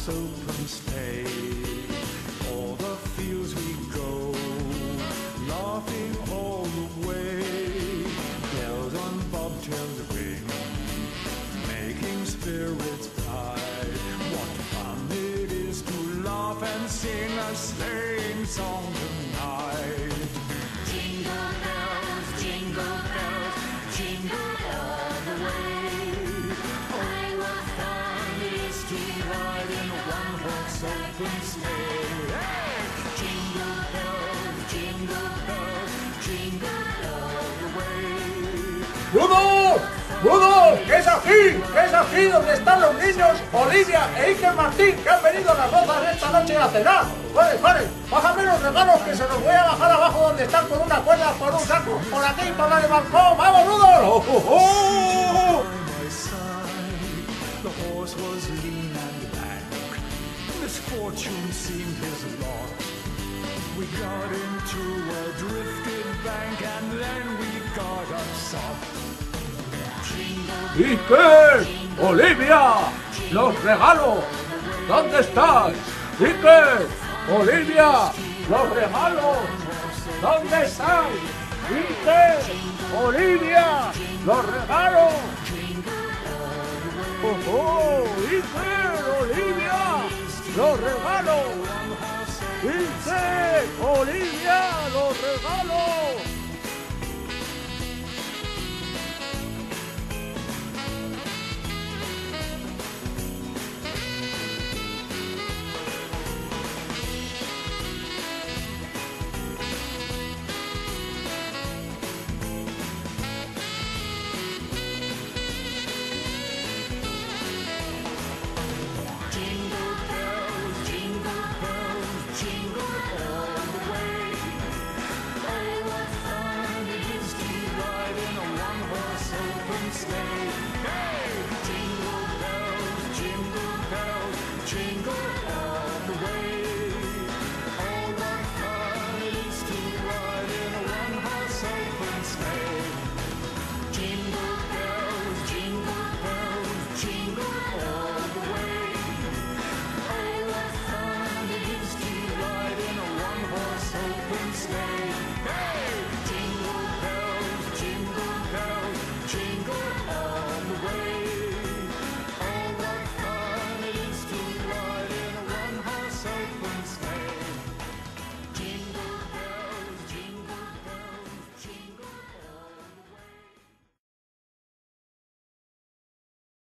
one-horse open sleigh. All the fields we go, laughing all the way. Bells on bobtails ring, making spirits bright. What fun it is to laugh and sing a sleighing song tonight. Jingle bells, jingle bells, jingle all the way. Oh, what fun it is to ride in a one-horse open sleigh. Hey! Jingle bells, jingle bells, jingle all the way. ¡Bruno! ¡Bruno! ¿Qué es aquí? ¿Qué es aquí donde están los niños Olivia e Iker Martín, que han venido a las Rozas esta noche a cenar? Pare, bájame los regalos que se los voy a bajar abajo donde están con una cuerda, por un saco, por aquí, por el balcón. ¡Vamos, Bruno! ¡Oh, oh, oh! By my side, the horse was lean and lank. Misfortune seemed his lot. We got into a drifted bank and then we got upset. ¡Iker! ¡Olivia! ¡Los regalos! ¿Dónde estás? ¡Iker! ¡Olivia! ¡Los regalos! ¿Dónde estáis? ¡Iker! ¡Olivia! ¡Los regalos! ¡Oh, oh! ¡Iker! ¡Olivia! ¡Los regalos! ¡Iker! ¡Olivia! ¡los regalos! Jingle